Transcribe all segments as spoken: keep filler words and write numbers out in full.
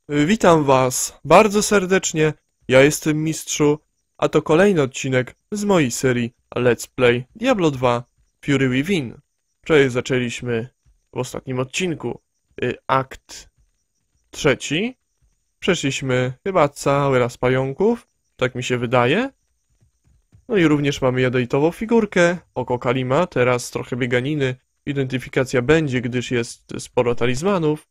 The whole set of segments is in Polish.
Witam was bardzo serdecznie, ja jestem Mistrzu, a to kolejny odcinek z mojej serii Let's Play Diablo dwa Fury Within. Wczoraj zaczęliśmy w ostatnim odcinku y, akt trzeci. Przeszliśmy chyba cały raz pająków, tak mi się wydaje. No i również mamy jadeitową figurkę, oko Kalima, teraz trochę bieganiny. Identyfikacja będzie, gdyż jest sporo talizmanów.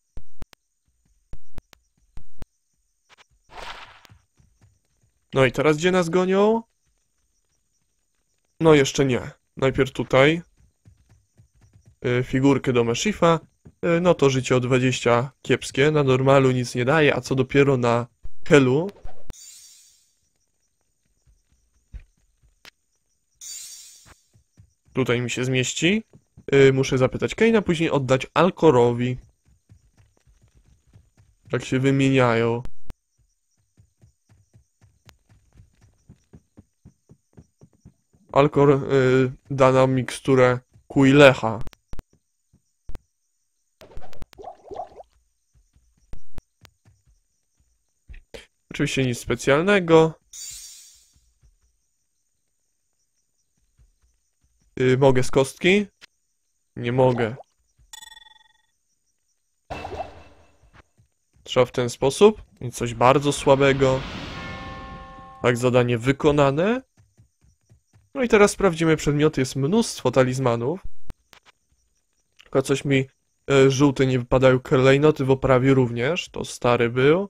No i teraz gdzie nas gonią? No jeszcze nie. Najpierw tutaj. Yy, figurkę do Meshifa. Yy, no to życie o dwadzieścia kiepskie. Na normalu nic nie daje, a co dopiero na Helu. Tutaj mi się zmieści. Yy, muszę zapytać Kaina, później oddać Alkorowi. Tak się wymieniają. Alkor yy, da nam miksturę Kuilecha. Oczywiście nic specjalnego. Yy, mogę z kostki? Nie mogę. Trzeba w ten sposób. I coś bardzo słabego. Tak, zadanie wykonane. No i teraz sprawdzimy przedmioty. Jest mnóstwo talizmanów. Tylko coś mi e, żółte nie wypadają. Klejnoty w oprawie również. To stary był.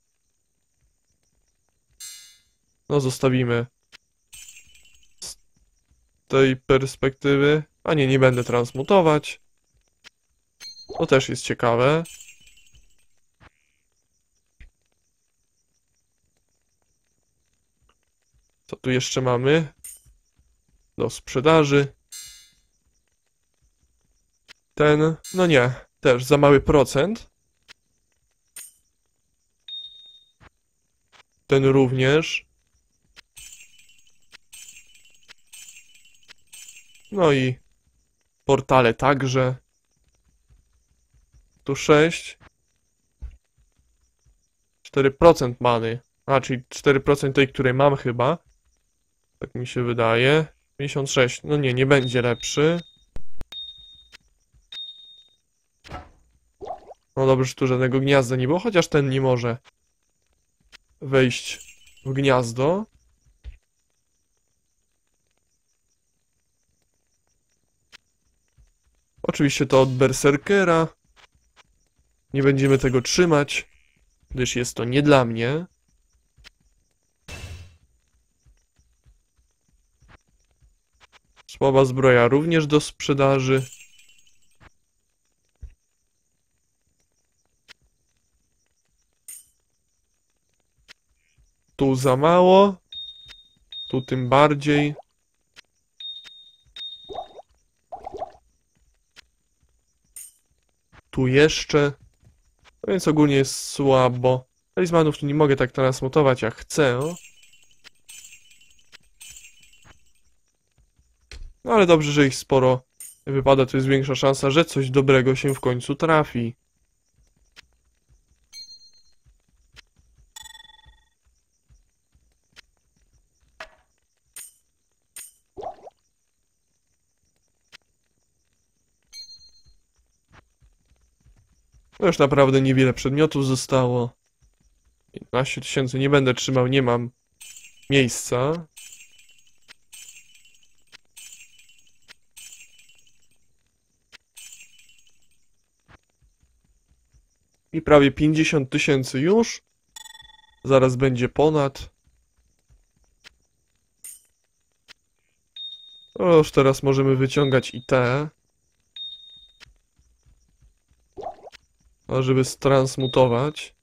No zostawimy z tej perspektywy. A nie, nie będę transmutować. To też jest ciekawe. Co tu jeszcze mamy? Do sprzedaży. Ten, no nie, też za mały procent. Ten również. No i portale także. Tu sześć. cztery procent many. A, czyli cztery procent tej, której mam chyba. Tak mi się wydaje. pięćdziesiąt sześć. No nie, nie będzie lepszy. No dobrze, że tu żadnego gniazda nie było, chociaż ten nie może wejść w gniazdo. Oczywiście to od berserkera. Nie będziemy tego trzymać, gdyż jest to nie dla mnie. Słaba zbroja również do sprzedaży. Tu za mało. Tu tym bardziej. Tu jeszcze. No więc ogólnie jest słabo. Talizmanów tu nie mogę tak transmutować jak chcę. No ale dobrze, że ich sporo wypada. To jest większa szansa, że coś dobrego się w końcu trafi. No już naprawdę niewiele przedmiotów zostało. piętnaście tysięcy nie będę trzymał, nie mam miejsca. I prawie pięćdziesiąt tysięcy już. Zaraz będzie ponad. O, już teraz możemy wyciągać i te. A żeby stransmutować.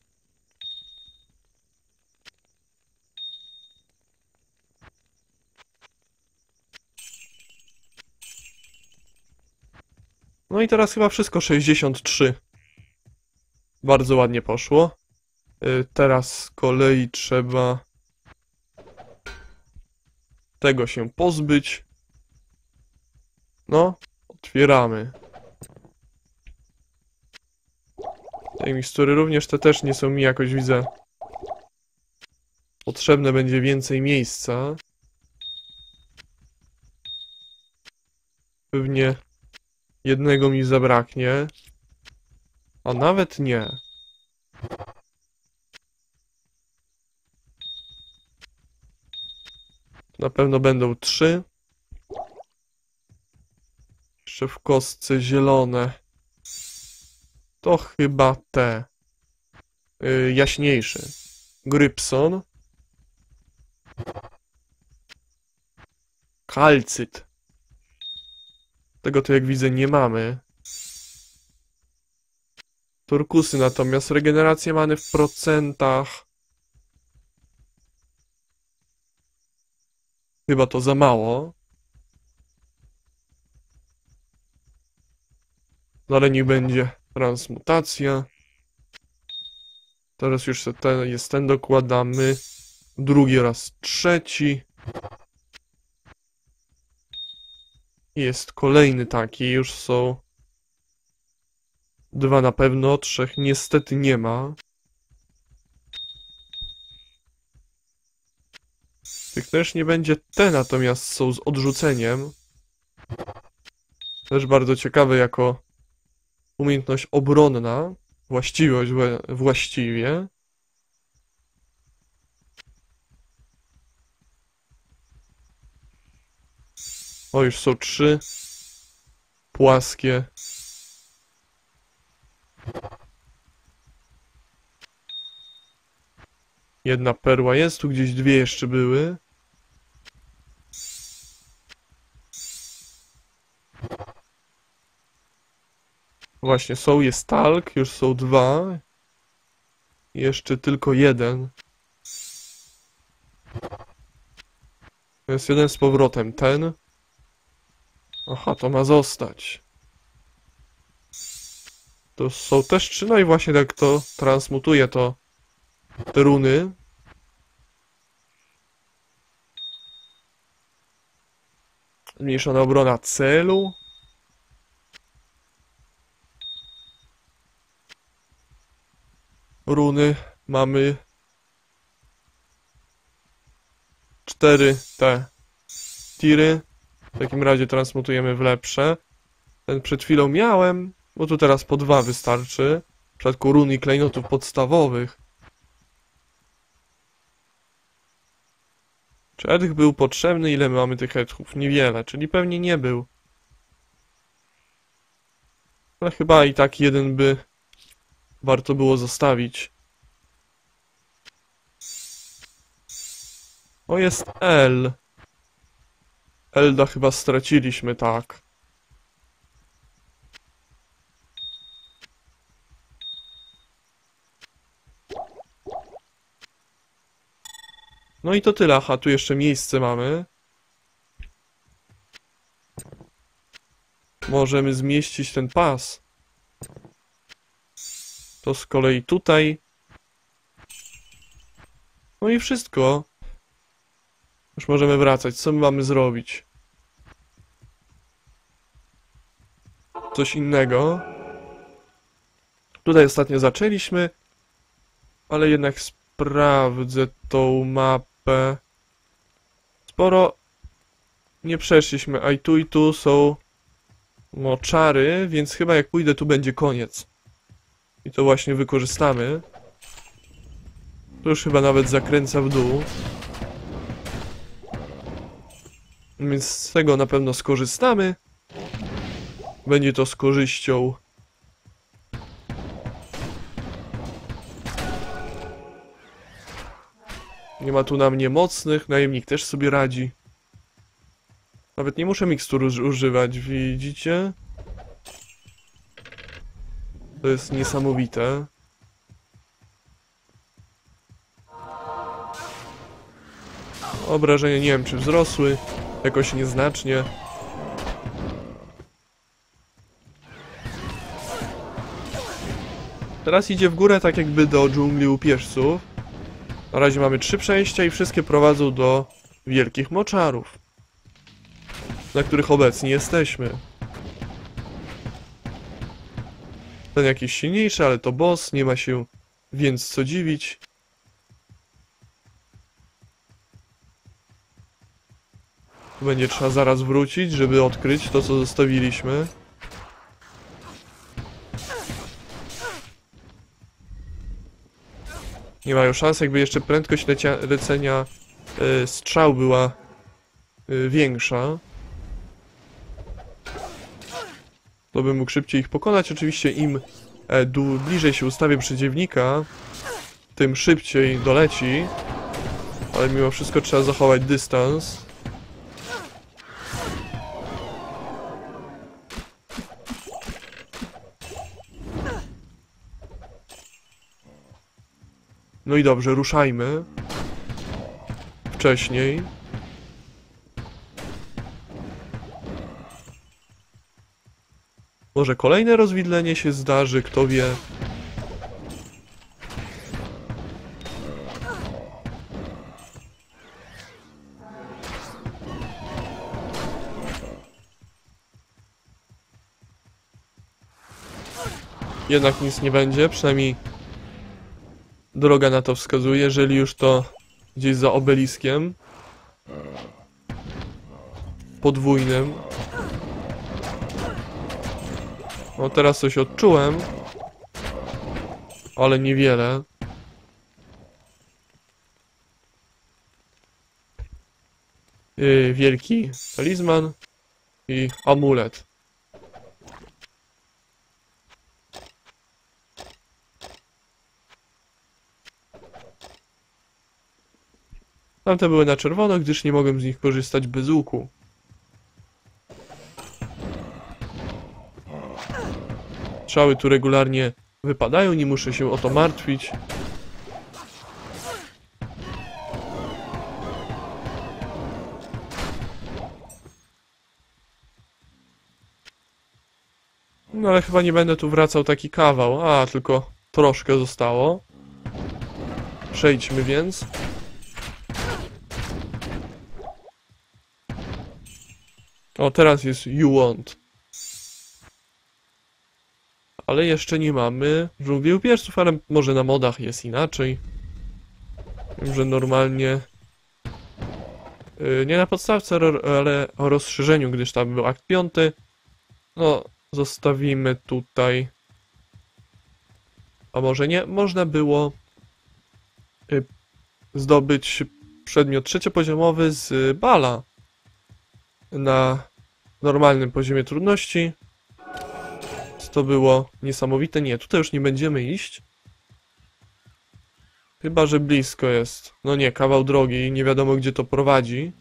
No i teraz chyba wszystko sześćdziesiąt trzy. Bardzo ładnie poszło. Yy, teraz z kolei trzeba tego się pozbyć. No, otwieramy. Tej mikstury również te też nie są mi jakoś, widzę. Potrzebne będzie więcej miejsca. Pewnie jednego mi zabraknie. A nawet nie. Na pewno będą trzy. Jeszcze w kostce zielone. To chyba te. Yy, jaśniejszy. Grypson. Kalcyt. Tego to jak widzę nie mamy. Turkusy natomiast regeneracja many w procentach. Chyba to za mało. No ale niech będzie transmutacja. Teraz już ten, jest ten dokładamy. Drugi raz trzeci. Jest kolejny taki, już są dwa na pewno, trzech niestety nie ma. Tych też nie będzie, te natomiast są z odrzuceniem. Też bardzo ciekawe jako umiejętność obronna, właściwość właściwie. O, już są trzy płaskie. Jedna perła jest, tu gdzieś dwie jeszcze były. Właśnie, są, jest talk, już są dwa. Jeszcze tylko jeden. Jest jeden z powrotem, ten. Aha, to ma zostać. To są też trzy, no i właśnie tak to transmutuje to te runy. Zmniejszona obrona celu. Runy mamy cztery te tiry. W takim razie transmutujemy w lepsze. Ten przed chwilą miałem, bo tu teraz po dwa wystarczy. W przypadku run i klejnotów podstawowych. Czy edch był potrzebny? Ile my mamy tych edchów? Niewiele, czyli pewnie nie był. Ale chyba i tak jeden by warto było zostawić. O, jest L. Elda chyba straciliśmy, tak. No i to tyle. Aha, tu jeszcze miejsce mamy. Możemy zmieścić ten pas. To z kolei tutaj. No i wszystko. Już możemy wracać. Co my mamy zrobić? Coś innego. Tutaj ostatnio zaczęliśmy. Ale jednak sprawdzę tą mapę. Sporo nie przeszliśmy. A i tu i tu są moczary, więc chyba jak pójdę tu będzie koniec. I to właśnie wykorzystamy. To już chyba nawet zakręca w dół. Więc z tego na pewno skorzystamy. Będzie to z korzyścią. Nie ma tu na mnie mocnych. Najemnik też sobie radzi. Nawet nie muszę mikstur używać, widzicie? To jest niesamowite. Obrażenia nie wiem czy wzrosły. Jakoś nieznacznie. Teraz idzie w górę tak jakby do dżungli upieżców. Na razie mamy trzy przejścia i wszystkie prowadzą do wielkich moczarów, na których obecnie jesteśmy. Ten jakiś silniejszy, ale to boss, nie ma się więc co dziwić. Tu będzie trzeba zaraz wrócić, żeby odkryć to, co zostawiliśmy. Nie mają szans, jakby jeszcze prędkość lecia, lecenia y, strzał była y, większa. To bym mógł szybciej ich pokonać. Oczywiście im e, du, bliżej się ustawię przeciwnika, tym szybciej doleci. Ale mimo wszystko trzeba zachować dystans. No i dobrze, ruszajmy. Wcześniej. Może kolejne rozwidlenie się zdarzy, kto wie. Jednak nic nie będzie, przynajmniej droga na to wskazuje, jeżeli już to gdzieś za obeliskiem podwójnym. No teraz coś odczułem, ale niewiele. Yy, wielki talizman i amulet. Tamte były na czerwono, gdyż nie mogłem z nich korzystać bez łuku. Strzały tu regularnie wypadają, nie muszę się o to martwić. No ale chyba nie będę tu wracał taki kawał. A, tylko troszkę zostało. Przejdźmy więc. O, teraz jest You Want. Ale jeszcze nie mamy dżungli upierców, ale może na modach jest inaczej. Wiem, że normalnie... Yy, nie na podstawce, ale o rozszerzeniu, gdyż tam był akt piąty. No, zostawimy tutaj... A może nie? Można było... Yy, zdobyć przedmiot trzeciopoziomowy z bala. Na normalnym poziomie trudności. To było niesamowite. Nie, tutaj już nie będziemy iść. Chyba że blisko jest. No nie, kawał drogi i nie wiadomo gdzie to prowadzi.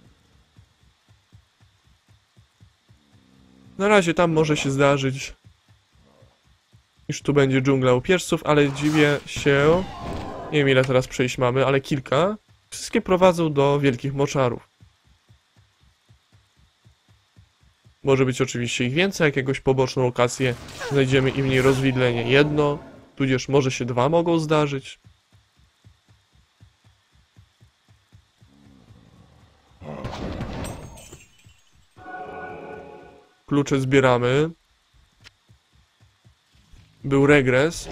Na razie tam może się zdarzyć, iż tu będzie dżungla upierców, ale dziwię się... Nie wiem ile teraz przejść mamy, ale kilka. Wszystkie prowadzą do wielkich moczarów. Może być oczywiście ich więcej, jakiegoś poboczną lokację znajdziemy i w niej rozwidlenie jedno, tudzież może się dwa mogą zdarzyć. Klucze zbieramy. Był regres.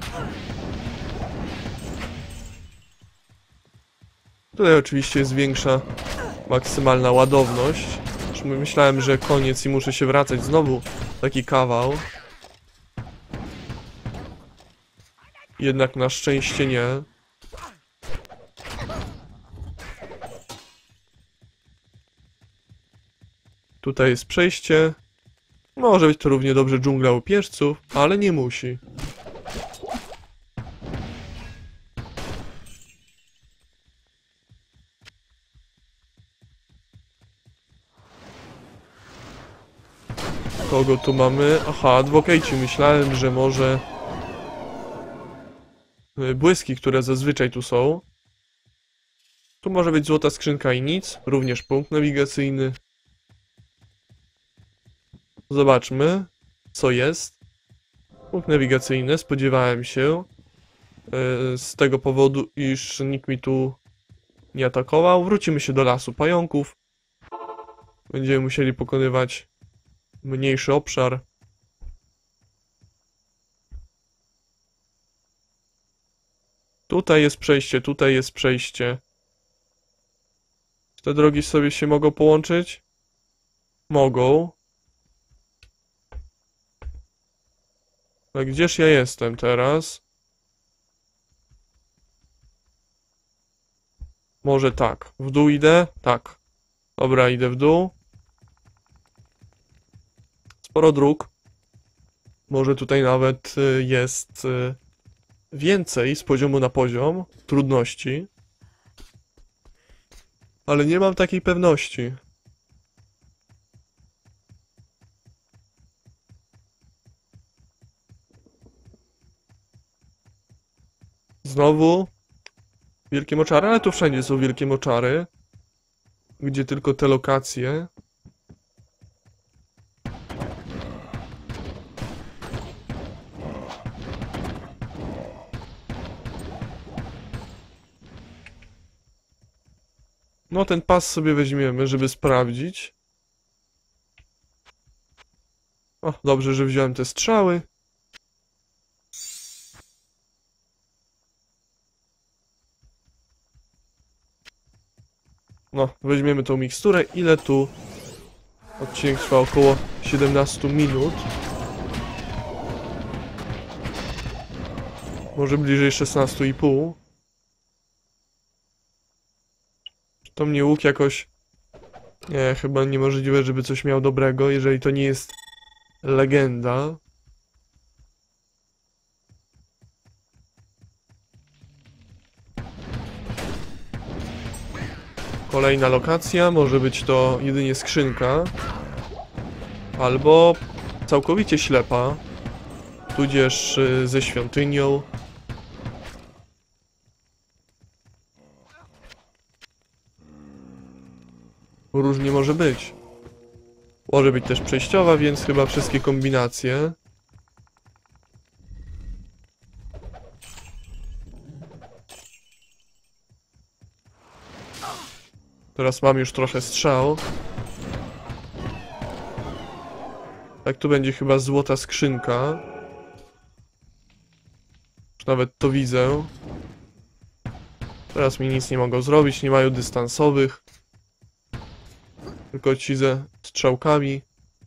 Tutaj oczywiście jest większa maksymalna ładowność. Myślałem, że koniec i muszę się wracać znowu taki kawał. Jednak na szczęście nie. Tutaj jest przejście. Może być to równie dobrze dżungla upierców, ale nie musi. Kogo tu mamy? Aha, adwokejci. Myślałem, że może... Błyski, które zazwyczaj tu są. Tu może być złota skrzynka i nic. Również punkt nawigacyjny. Zobaczmy, co jest. Punkt nawigacyjny. Spodziewałem się. Yy, z tego powodu, iż nikt mi tu nie atakował. Wrócimy się do lasu pająków. Będziemy musieli pokonywać mniejszy obszar. Tutaj jest przejście, tutaj jest przejście. Czy te drogi sobie się mogą połączyć? Mogą. A gdzież ja jestem teraz? Może tak. W dół idę? Tak. Dobra, idę w dół. Sporo dróg. Może tutaj nawet jest więcej z poziomu na poziom trudności. Ale nie mam takiej pewności. Znowu wielkie moczary, ale tu wszędzie są wielkie moczary. Gdzie tylko te lokacje. No ten pas sobie weźmiemy, żeby sprawdzić. O, dobrze, że wziąłem te strzały. No, weźmiemy tą miksturę. Ile tu? Odcinek trwa około siedemnaście minut. Może bliżej szesnaście i pół. To mnie łuk jakoś... Nie, chyba niemożliwe, żeby coś miał dobrego, jeżeli to nie jest legenda. Kolejna lokacja, może być to jedynie skrzynka. Albo całkowicie ślepa. Tudzież y, ze świątynią. Różnie może być. Może być też przejściowa, więc chyba wszystkie kombinacje. Teraz mam już trochę strzał. Tak, tu będzie chyba złota skrzynka. Już nawet to widzę. Teraz mi nic nie mogą zrobić, nie mają dystansowych. Tylko ci ze strzałkami.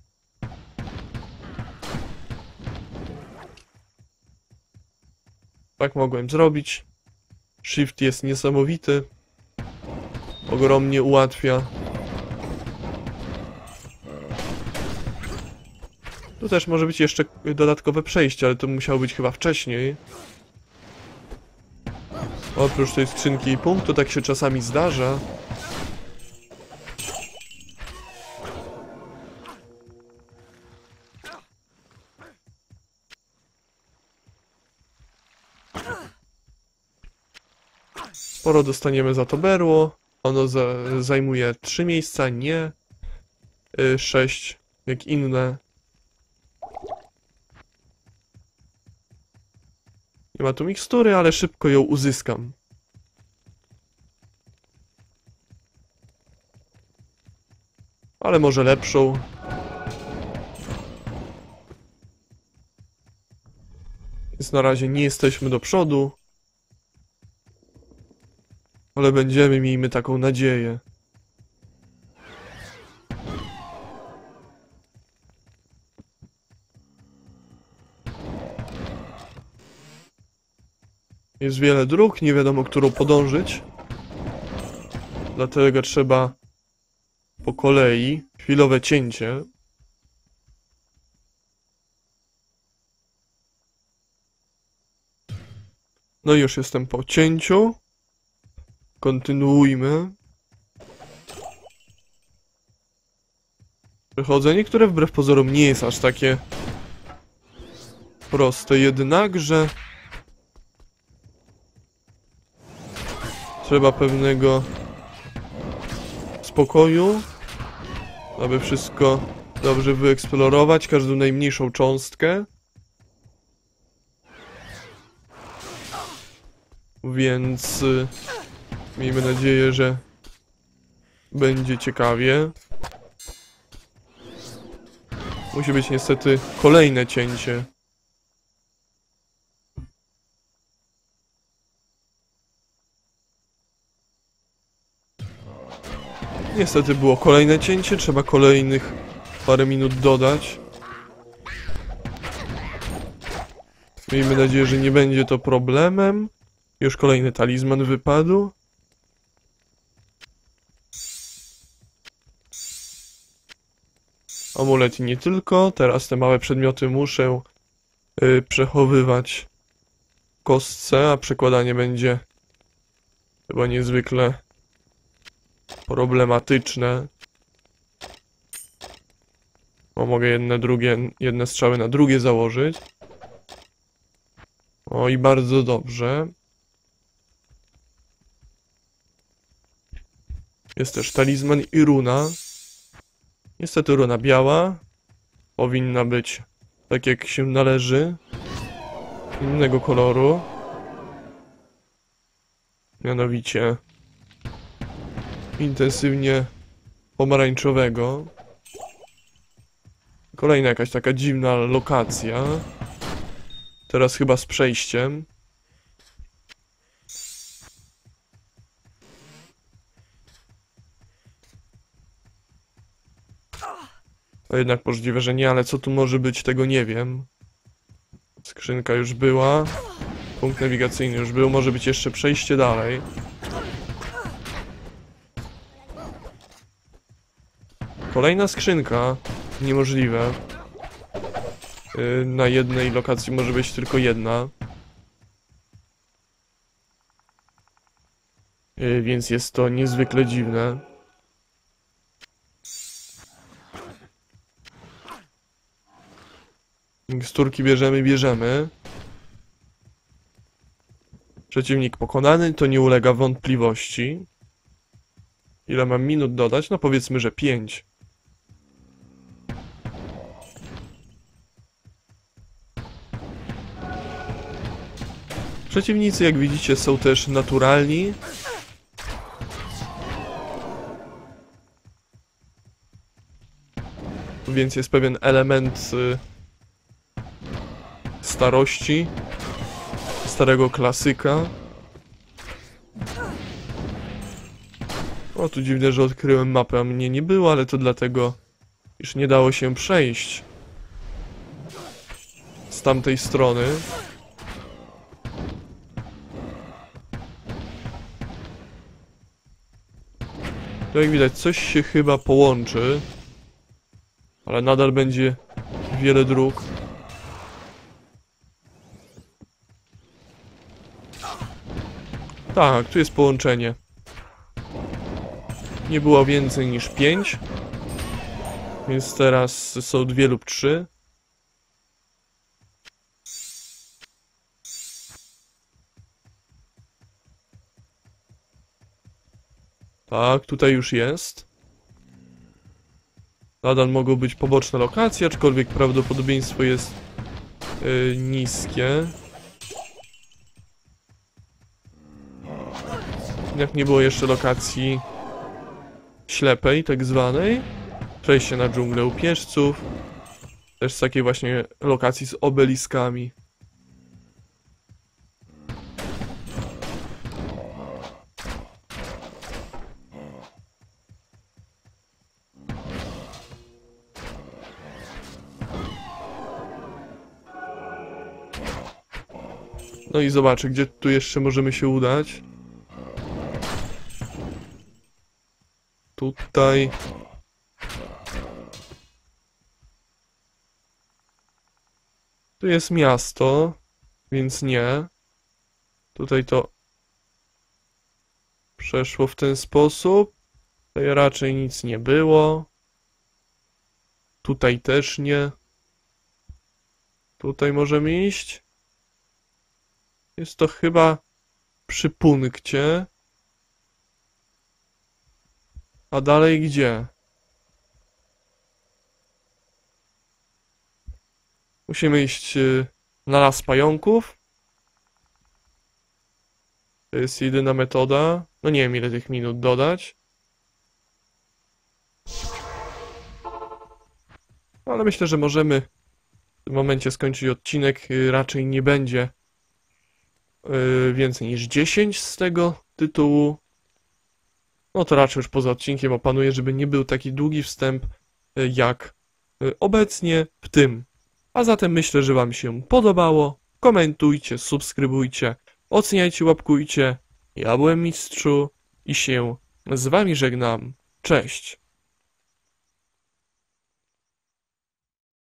Tak mogłem zrobić. Shift jest niesamowity. Ogromnie ułatwia. Tu też może być jeszcze dodatkowe przejście, ale to musiało być chyba wcześniej. Oprócz tej skrzynki i punktu, tak się czasami zdarza. Sporo dostaniemy za to berło. Ono za, zajmuje trzy miejsca, nie y, sześć, jak inne. Nie ma tu mikstury, ale szybko ją uzyskam. Ale może lepszą. Więc na razie nie jesteśmy do przodu. Ale będziemy, miejmy taką nadzieję. Jest wiele dróg, nie wiadomo, którą podążyć. Dlatego trzeba po kolei. Chwilowe cięcie. No i już jestem po cięciu. Kontynuujmy. Przechodzenie, które wbrew pozorom nie jest aż takie proste, jednakże trzeba pewnego spokoju, aby wszystko dobrze wyeksplorować, każdą najmniejszą cząstkę. Więc miejmy nadzieję, że będzie ciekawie. Musi być niestety kolejne cięcie. Niestety było kolejne cięcie, trzeba kolejnych parę minut dodać. Miejmy nadzieję, że nie będzie to problemem. Już kolejny talizman wypadł. Amulet i nie tylko. Teraz te małe przedmioty muszę yy, przechowywać w kostce, a przekładanie będzie chyba niezwykle problematyczne. O, mogę jedne, drugie, jedne strzały na drugie założyć. O, i bardzo dobrze. Jest też talizman i runa. Niestety runa biała. Powinna być tak jak się należy. Innego koloru. Mianowicie intensywnie pomarańczowego. Kolejna jakaś taka dziwna lokacja. Teraz chyba z przejściem. To jednak możliwe, że nie, ale co tu może być, tego nie wiem. Skrzynka już była. Punkt nawigacyjny już był, może być jeszcze przejście dalej. Kolejna skrzynka. Niemożliwe. Yy, na jednej lokacji może być tylko jedna. Yy, więc jest to niezwykle dziwne. Miksturki bierzemy, bierzemy. Przeciwnik pokonany, to nie ulega wątpliwości. Ile mam minut dodać? No powiedzmy, że pięć. Przeciwnicy, jak widzicie, są też naturalni. Więc jest pewien element y, starości, starego klasyka. O, tu dziwne, że odkryłem mapę, a mnie nie było, ale to dlatego, iż nie dało się przejść z tamtej strony. Tu jak widać, coś się chyba połączy, ale nadal będzie wiele dróg. Tak, tu jest połączenie. Nie było więcej niż pięć, więc teraz są dwie lub trzy. Tak, tutaj już jest. Nadal mogą być poboczne lokacje, aczkolwiek prawdopodobieństwo jest yy, niskie. Jak nie było jeszcze lokacji ślepej, tak zwanej. Przejście na dżunglę u pieszców. Też z takiej właśnie lokacji z obeliskami. No i zobaczę, gdzie tu jeszcze możemy się udać. Tutaj. Tu jest miasto, więc nie. Tutaj to przeszło w ten sposób. Tutaj raczej nic nie było. Tutaj też nie. Tutaj możemy iść. Jest to chyba przy punkcie. A dalej gdzie? Musimy iść na las pająków. To jest jedyna metoda. No nie wiem, ile tych minut dodać. Ale myślę, że możemy w tym momencie skończyć odcinek. Raczej nie będzie więcej niż dziesięć z tego tytułu. No to raczej już poza odcinkiem opanuję, żeby nie był taki długi wstęp y, jak y, obecnie w tym. A zatem myślę, że wam się podobało. Komentujcie, subskrybujcie, oceniajcie, łapkujcie. Ja byłem Mistrzu i się z wami żegnam. Cześć!